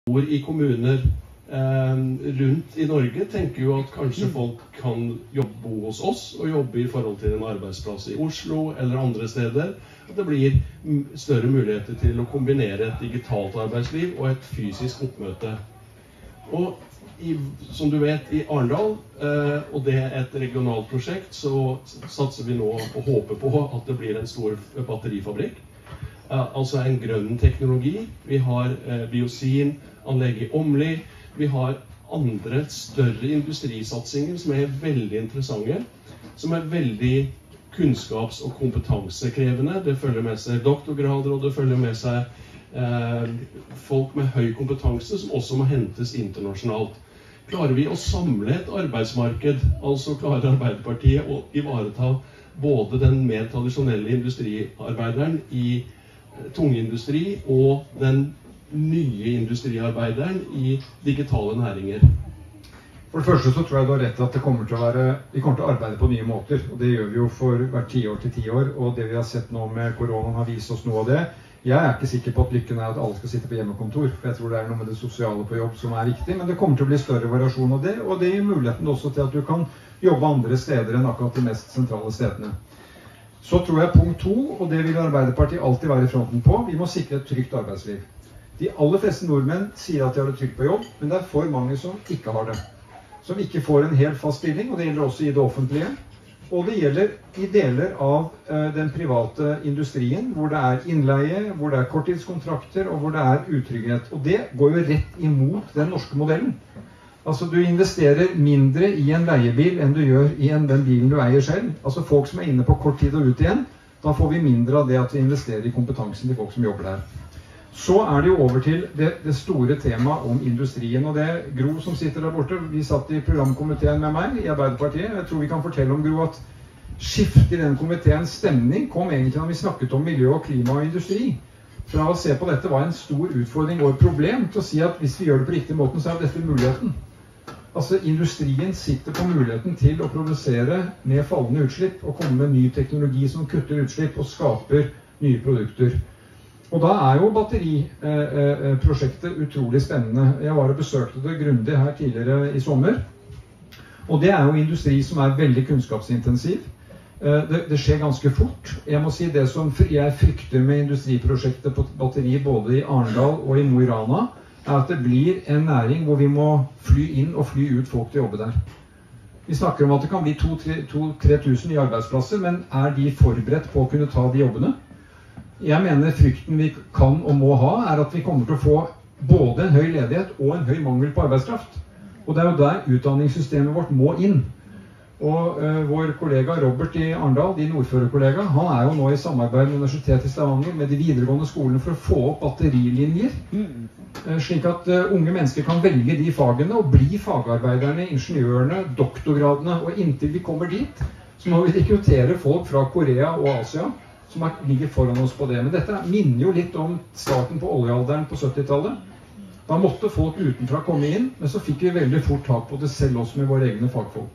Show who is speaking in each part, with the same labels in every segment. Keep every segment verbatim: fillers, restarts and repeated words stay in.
Speaker 1: bor i kommuner eh, rundt i Norge tenker jo at kanskje folk kan jobbe bo hos oss og jobbe i forhold til en arbeidsplass i Oslo eller andre steder. At det blir større muligheter til å kombinere et digitalt arbeidsliv og et fysisk oppmøte. Og i, som du vet, i Arendal, eh, og det er et regionalt prosjekt, så satser vi nå og håper på at det blir en stor batterifabrikk. Eh, altså en grønn teknologi. Vi har eh, biosin, anlegg i Åmli. Vi har andre større industrisatsinger som er veldig interessante, som er veldig kunnskaps- og kompetansekrevende. Det følger med seg doktorgrader, og det følger med seg eh, folk med høy kompetanse som også må hentes internasjonalt. Klarer vi å samle et arbeidsmarked, altså klarer Arbeiderpartiet å ivareta både den mer tradisjonelle industriarbeideren i tungindustri og den nye industriarbeideren i digitale næringer?
Speaker 2: For det første så tror jeg du har rett at det kommer til å være, vi kommer til å arbeide på nye måter, og det gjør vi jo for hvert tiår til tiår, og det vi har sett nå med koronaen har vist oss noe av det. Jeg er ikke sikker på at lykken er at alle skal sitte på hjemmekontor, for jeg tror det er noe med det sosiale på jobb som er viktig, men det kommer til å bli større variasjon av det, og det gir muligheten også til at du kan jobbe andre steder enn akkurat de mest sentrale stedene. Så tror jeg punkt to, og det vil Arbeiderpartiet alltid være i fronten på, vi må sikre et trygt arbeidsliv. De aller fleste nordmenn sier at de har det trygt på jobb, men det er for mange som ikke har det. Som ikke får en helt fast stilling, og det gjelder også i det offentlige. Og det gjelder i deler av uh, den private industrien, hvor det er innleie, hvor det er korttidskontrakter, og hvor det er utrygghet. Og det går jo rett imot den norske modellen. Altså, du investerer mindre i en leiebil enn du gjør i en, den bilen du eier selv. Altså, folk som er inne på kort tid og ut igjen, da får vi mindre av det at vi investerer i kompetansen til folk som jobber der. Så er det jo over til det, det store temaet om industrien, og det Gro som sitter der borte, vi satt i programkomiteen med meg i Arbeiderpartiet. Jeg tror vi kan fortelle om, Gro, at skift i den komiteens stemning kom egentlig når vi snakket om miljø og klima og industri. Fra å se på dette var en stor utfordring og et problem til å si at hvis vi gjør det på riktig måten, så er dette muligheten. Altså, industrien sitter på muligheten til å produsere med fallende utslipp og komme med ny teknologi som kutter utslipp og skaper nye produkter. Og da er jo batteriprosjektet utrolig spennende. Jeg var og besøkte det grundig her tidligere i sommer. Og det er jo industri som er veldig kunnskapsintensiv. Det, det skjer ganske fort. Jeg må si det som jeg frykter med industriprosjektet på batteri både i Arendal og i Mo i Rana, er at det blir en næring hvor vi må fly inn og fly ut folk til å jobbe der. Vi snakker om at det kan bli to til tre tusen nye arbeidsplasser, men er de forberedt på å kunne ta de jobbene? Jeg mener frykten vi kan og må ha er at vi kommer til å få både en høy ledighet og en høy mangel på arbeidskraft. Og det er jo der utdanningssystemet vårt må inn. Og uh, vår kollega Robert i Arendal, din ordførerkollega, han er jo nå i samarbeid med Universitetet i Stavanger med de videregående skolene for å få opp batterilinjer. Uh, slik at uh, unge mennesker kan velge de fagene og bli fagarbeiderne, ingeniørene, doktorgradene. Og inntil vi kommer dit, så må vi rekruttere folk fra Korea og Asia som er, ligger foran oss på det. Men dette minner jo litt om starten på oljealderen på syttitallet. Da måtte folk utenfra komme inn, men så fikk vi veldig fort tak på det selv også med våre egne fagfolk.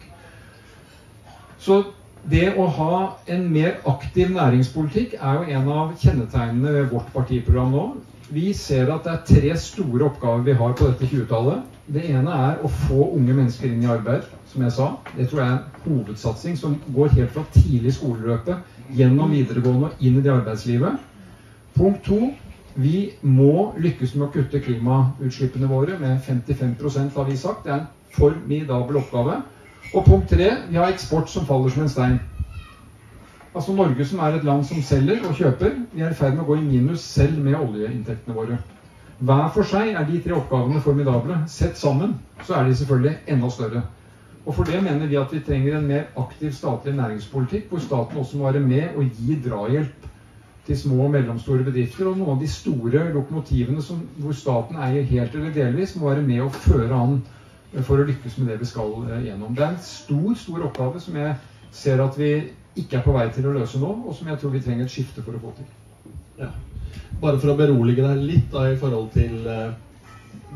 Speaker 2: Så det å ha en mer aktiv næringspolitikk er jo en av kjennetegnene ved vårt partiprogram nå. Vi ser at det er tre store oppgaver vi har på dette tjuetallet. Det ene er å få unge mennesker inn i arbeid, som jeg sa. Det tror jeg er en hovedsatsing som går helt fra tidlig skoleløpet, gjennom videregående og inn i det arbeidslivet. Punkt to, vi må lykkes med å kutte klimautslippene våre med femtifem prosent, har vi sagt. Det er en formidabel oppgave. Og punkt tre, vi har eksport som faller som en stein. Altså Norge som er et land som selger og kjøper, vi er i ferd med å gå i minus selv med oljeinntektene våre. Hver for seg er de tre oppgavene formidable. Sett sammen så er de selvfølgelig enda større. Og for det mener vi at vi trenger en mer aktiv statlig næringspolitikk, hvor staten også må være med og gi drahjelp til små og mellomstore bedrifter, og noen av de store lokomotivene som, hvor staten eier helt eller delvis, må være med og føre an for å lykkes med det vi skal gjennom. Det er en stor, stor oppgave som jeg ser at vi ikke er på vei til å løse nå, og som jeg tror vi trenger et skifte for å få til.
Speaker 1: Ja. Bare for å berolige deg litt da, i forhold til uh,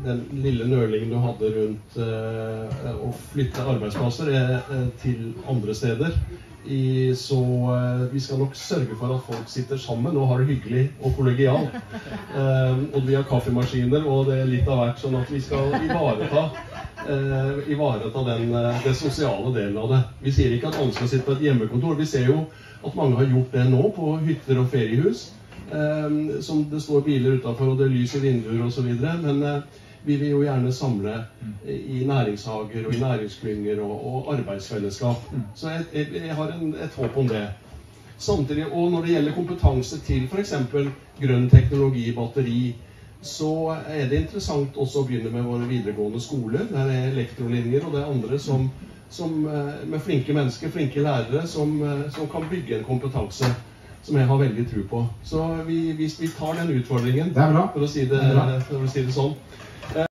Speaker 1: den lille nølingen du hadde rundt eh, å flytte arbeidsplasser eh, til andre steder. I, så eh, vi skal nok sørge for at folk sitter sammen og har det hyggelig og kollegialt. Eh, og vi har kaffemaskiner og det er litt av hvert, sånn at vi skal ivareta, eh, ivareta den, den sosiale delen av det. Vi sier ikke at alle skal sitte på et hjemmekontor. Vi ser jo at mange har gjort det nå på hytter og feriehus. Eh, som det står biler utenfor og det er lys i vinduer og så videre. Men eh, vi vil jo gjerne samle i næringshager og i næringsklynger og, og arbeidsfellesskap. Så jeg, jeg, jeg har en, et håp om det. Samtidig, og når det gjelder kompetanse til for eksempel grønn teknologi, batteri, så er det interessant også å begynne med våre videregående skoler. Der er elektrolinjer og det er andre som, som, med flinke mennesker, flinke lærere, som, som kan bygge en kompetanse som jeg har veldig tro på. Så vi, vi, vi tar den utfordringen,
Speaker 2: Det er bra.
Speaker 1: For å si det, for å si det sånn.